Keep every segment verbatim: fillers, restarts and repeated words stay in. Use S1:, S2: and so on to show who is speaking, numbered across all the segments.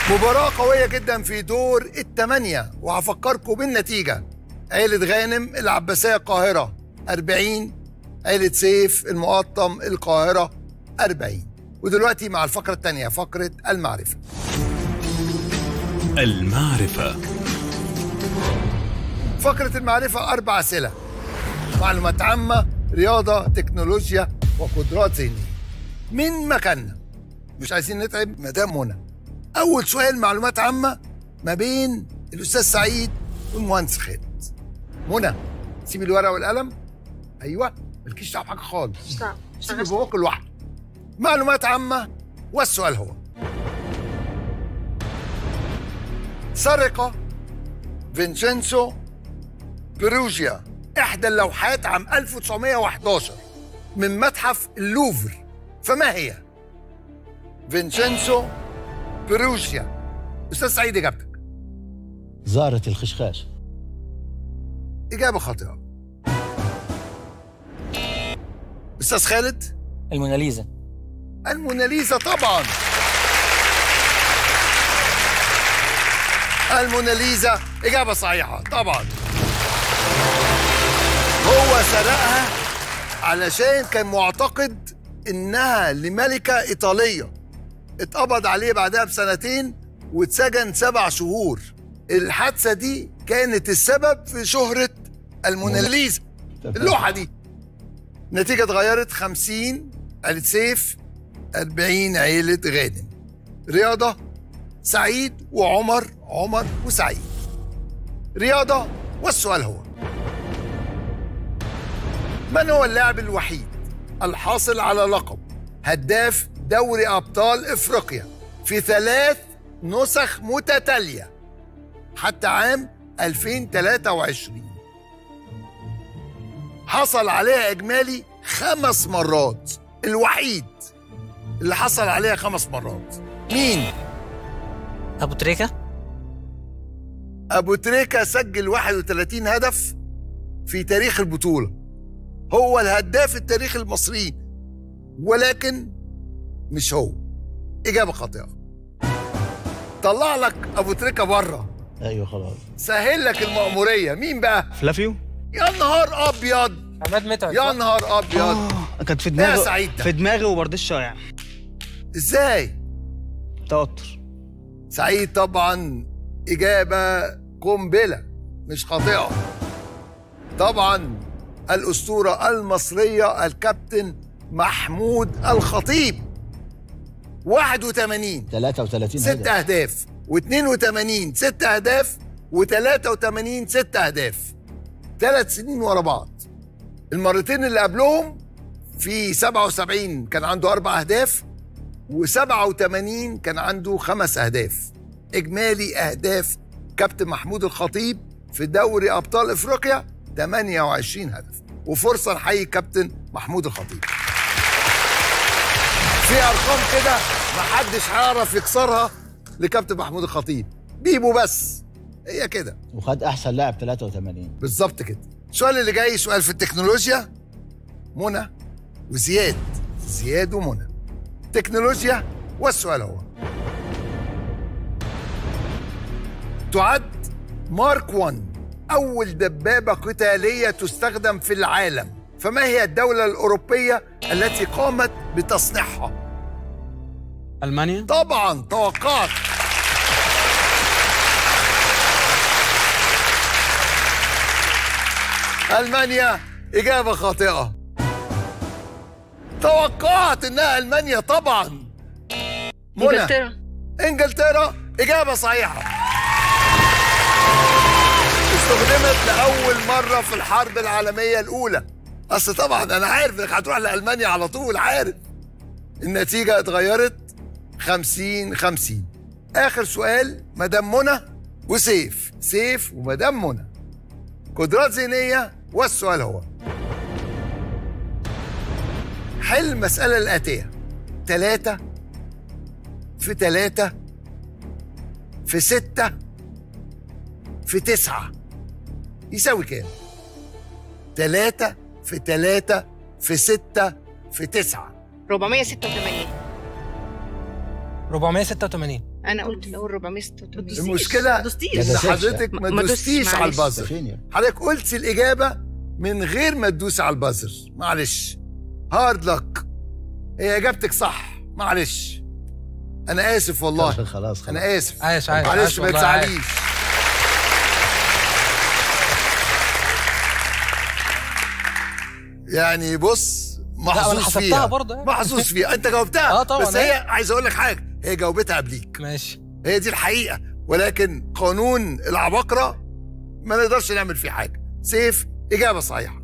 S1: مباراة قوية جدا في دور الثمانية، وهفكركم بالنتيجة. عيلة غانم العباسية القاهرة أربعين، عيلة سيف المقطم القاهرة أربعين. ودلوقتي مع الفقرة الثانية، فقرة المعرفة.
S2: المعرفة.
S1: فقرة المعرفة أربع أسئلة: معلومات عامة، رياضة، تكنولوجيا، وقدرات ذهنية. من مكاننا، مش عايزين نتعب مدام منى. أول سؤال معلومات عامة ما بين الأستاذ سعيد والمهندس خالد. منى سيبي الورقة والقلم. أيوه، مالكيش دعوة بحاجة خالص. سيبي باباك لوحده. معلومات عامة، والسؤال هو: سرق فينشينزو بيروجيا إحدى اللوحات عام ألف وتسعمائة وأحد عشر من متحف اللوفر، فما هي؟ فينشينزو بيروجيا. أستاذ سعيد إجابتك؟
S3: زارة الخشخاش.
S1: إجابة خاطئة. أستاذ خالد؟
S4: الموناليزا.
S1: الموناليزا طبعا. الموناليزا إجابة صحيحة طبعا. هو سرقها علشان كان معتقد إنها لملكة إيطالية، اتقبض عليه بعدها بسنتين واتسجن سبع شهور. الحادثة دي كانت السبب في شهرة الموناليزا، اللوحة دي. النتيجة اتغيرت: خمسين عيلة سيف، أربعين عيلة غانم. رياضة: سعيد وعمر، عمر وسعيد. رياضة، والسؤال هو: من هو اللاعب الوحيد الحاصل على لقب هداف دوري أبطال إفريقيا في ثلاث نسخ متتالية حتى عام ألفين وثلاثة وعشرين؟ حصل عليها إجمالي خمس مرات، الوحيد اللي حصل عليها خمس مرات. مين؟
S4: أبو تريكة.
S1: أبو تريكة سجل واحد وثلاثين هدف في تاريخ البطولة، هو الهداف التاريخي المصري، ولكن مش هو. إجابة خاطئة. طلع لك أبو تريكة بره.
S3: ايوه خلاص.
S1: سهل لك المأمورية. مين بقى؟
S5: فلافيو.
S1: يا نهار أبيض.
S4: عماد متعب.
S1: يا نهار أبيض.
S5: آه، كانت في دماغي.
S1: يا سعيد ده.
S5: في دماغي وبردش شايع.
S1: إزاي؟
S5: توتر.
S1: سعيد طبعا إجابة قنبلة مش خاطئة. طبعا الأسطورة المصرية الكابتن محمود الخطيب، واحد وثمانين
S3: ثلاثة وثلاثين
S1: ست أهداف، واثنين وثمانين ست أهداف، وثلاثة وثمانين ست أهداف، ثلاث سنين ورا بعض. المرتين اللي قبلهم في سبعة وسبعين كان عنده أربع أهداف، وسبعة وثمانين كان عنده خمس أهداف. إجمالي أهداف كابتن محمود الخطيب في دوري أبطال إفريقيا ثمانية وعشرين هدف. وفرصة نحيي كابتن محمود الخطيب. في أرقام كده محدش هيعرف يكسرها لكابتن محمود الخطيب، بيبو بس، هي كده.
S3: وخد أحسن لاعب ثلاثة وثمانين.
S1: بالظبط كده. السؤال اللي جاي سؤال في التكنولوجيا. منى وزياد، زياد ومنى. تكنولوجيا، والسؤال هو: تعد مارك واحد أول دبابة قتالية تستخدم في العالم، فما هي الدولة الأوروبية التي قامت بتصنيعها؟
S5: ألمانيا.
S1: طبعا، توقعت. ألمانيا. إجابة خاطئة. توقعت إنها ألمانيا طبعا.
S6: إنجلترا.
S1: إنجلترا. إجابة صحيحة. استخدمت لأول مرة في الحرب العالمية الأولى. أصل طبعا أنا عارف إنك هتروح لألمانيا على طول، عارف. النتيجة اتغيرت خمسين خمسين. آخر سؤال مدام منى وسيف، سيف ومدام منى. قدرات ذهنية، والسؤال هو: حل المسألة الآتية: تلاتة في تلاتة في ستة في تسعة يساوي كام؟ تلاتة في تلاتة في ستة في تسعة.
S6: أربعمائة وستة وثمانين.
S4: أربعمية وستة وتمانين.
S6: انا قلت الاول أربعمية وستة وتمانين.
S1: المشكله
S6: ما دوستيش.
S3: لا،
S1: ان
S3: ده سيرش.
S1: حضرتك ما
S6: ما
S1: دوستيش
S6: دوستش،
S1: على
S6: معلش.
S1: البازر.
S3: سفينير.
S1: حضرتك قلت الاجابه من غير ما تدوس على البازر. معلش، هارد لك. هي اجابتك صح، معلش. انا اسف والله.
S3: خلاص خلاص.
S1: انا اسف.
S4: عايش عايش
S1: معلش
S4: عايش
S1: ما
S4: والله عايش.
S1: تزعليش. يعني بص،
S4: لا انا
S1: محظوظ
S4: حسبتها
S1: فيها
S4: برضه يعني.
S1: محظوظ فيها. انت جاوبتها.
S4: اه طبعا.
S1: بس هي عايز اقول لك حاجه، هي جاوبتها قبليك.
S4: ماشي.
S1: هي دي الحقيقه، ولكن قانون العباقره ما نقدرش نعمل فيه حاجه. سيف اجابه صحيحه.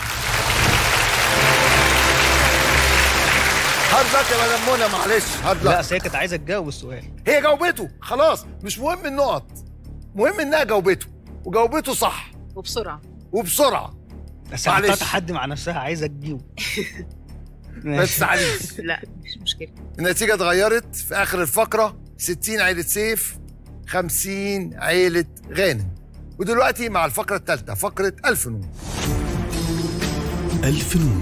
S1: هارد لك يا مدام منى، معلش هارد
S5: لا
S1: لك.
S5: أصل هي كانت عايزه تجاوب السؤال.
S1: هي جاوبته خلاص، مش مهم النقط، مهم انها جاوبته وجاوبته صح
S6: وبسرعه.
S1: وبسرعه.
S5: بس
S1: معلش.
S5: حطها تحدي مع نفسها عايزه تجيب.
S1: ما تزعليش.
S6: لا مش مشكله.
S1: النتيجه اتغيرت في اخر الفقره. ستين عيله سيف، خمسين عيله غانم. ودلوقتي مع الفقره الثالثه، فقره الفنون.
S2: الفنون.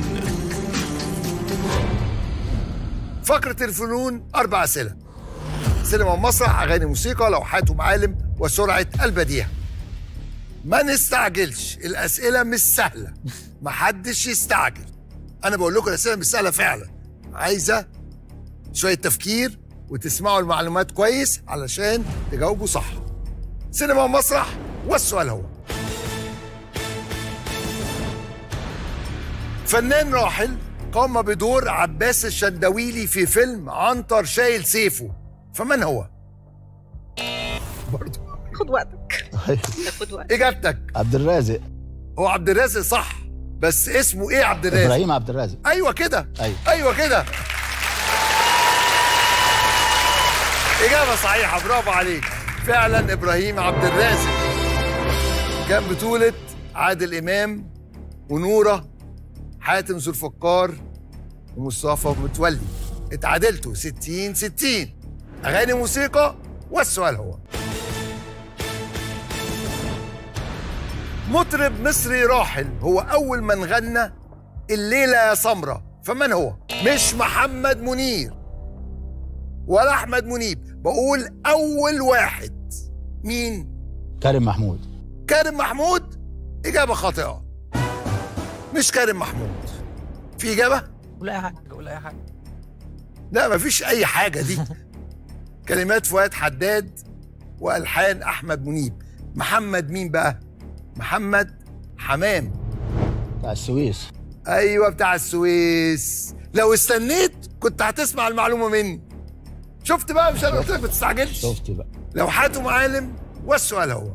S1: فقرة الفنون أربع أسئلة: سينما ومسرح، أغاني، موسيقى، لوحات ومعالم، وسرعة البديهة. ما نستعجلش، الأسئلة مش سهلة، محدش يستعجل. أنا بقول لكم الأسئلة مش سهلة فعلا، عايزة شوية تفكير وتسمعوا المعلومات كويس علشان تجاوبوا صح. سينما ومسرح، والسؤال هو: فنان راحل قام بدور عباس الشندويلي في فيلم عنتر شايل سيفه، فمن هو؟ برضه
S6: خد وقتك. خد وقتك.
S1: اجابتك
S3: عبد الرازق.
S1: هو عبد الرازق صح، بس اسمه ايه عبد الرازق؟
S3: ابراهيم عبد الرازق.
S1: ايوه كده.
S3: ايوه
S1: ايوه كده. اجابه صحيحه، برافو عليك. فعلا ابراهيم عبد الرازق. كان بطولة عادل امام ونوره، حاتم ذو الفقار، ومصطفى متولي. اتعادلتوا ستين ستين. اغاني، موسيقى، والسؤال هو: مطرب مصري راحل هو اول من غنى الليله يا سمره، فمن هو؟ مش محمد منير ولا احمد منيب، بقول اول واحد. مين؟
S3: كريم محمود.
S1: كريم محمود. اجابه خاطئه، مش كريم محمود. في اجابه؟
S4: قول اي حاجه، قول اي حاجه.
S1: لا مفيش اي حاجه دي. كلمات فؤاد حداد والحان احمد منيب. محمد مين بقى؟ محمد حمام
S3: بتاع السويس.
S1: ايوه بتاع السويس. لو استنيت كنت هتسمع المعلومه مني. شفت بقى؟ مش انا قلت لك ما تستعجلش.
S3: شفت بقى.
S1: لوحات ومعالم، والسؤال هو: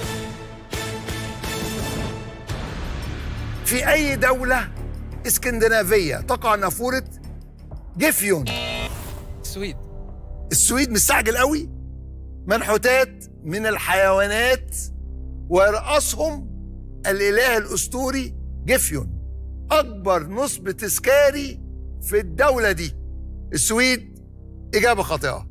S1: في اي دوله اسكندنافيه تقع نافوره جيفيون؟
S4: السويد.
S1: السويد. مستعجل قوي. منحوتات من الحيوانات ويرأسهم الاله الاسطوري جيفيون. اكبر نصب تذكاري في الدوله دي. السويد. اجابه خاطئه.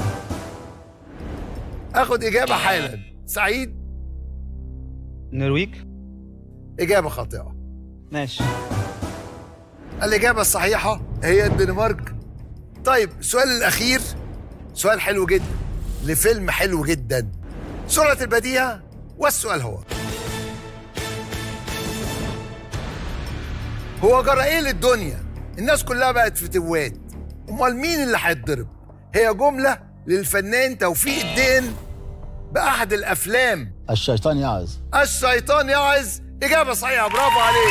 S1: اخد اجابه حالا. سعيد.
S5: النرويج.
S1: اجابه خاطئه.
S5: ماشي.
S1: الاجابه الصحيحه هي الدنمارك. طيب السؤال الاخير سؤال حلو جدا لفيلم حلو جدا، سرعه البديهه، والسؤال هو: هو جرى ايه للدنيا؟ الناس كلها بقت في توات، امال مين اللي هيتضرب؟ هي جمله للفنان توفيق الدين باحد الافلام.
S3: الشيطان يعظ.
S1: الشيطان يعظ. اجابه صحيحه، برافو عليك.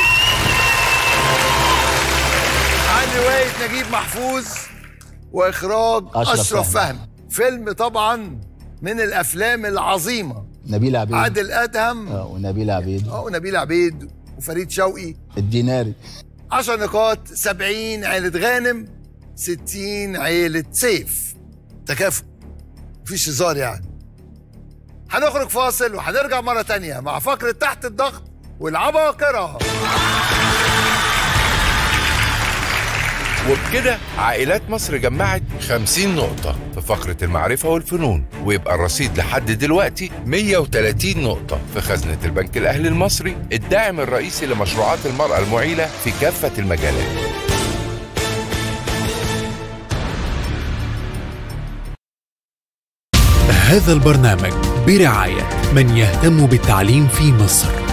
S1: عن روايه نجيب محفوظ واخراج
S3: أشرف
S1: اشرف
S3: فهمي.
S1: فهمي. فيلم طبعا من الافلام العظيمه.
S3: نبيل عبيد.
S1: عادل ادهم.
S3: اه ونبيل عبيد.
S1: اه ونبيل عبيد وفريد شوقي.
S3: الديناري.
S1: عشر نقاط. سبعين عيلة غانم، ستين عيلة سيف. تكافؤ، مفيش هزار يعني. هنخرج فاصل وهنرجع مرة تانية مع فقرة تحت الضغط والعباقرة.
S7: وبكده عائلات مصر جمعت خمسين نقطة في فقرة المعرفة والفنون، ويبقى الرصيد لحد دلوقتي مية وتلاتين نقطة في خزنة البنك الأهلي المصري، الداعم الرئيسي لمشروعات المرأة المعيلة في كافة المجالات.
S2: هذا البرنامج برعاية من يهتم بالتعليم في مصر.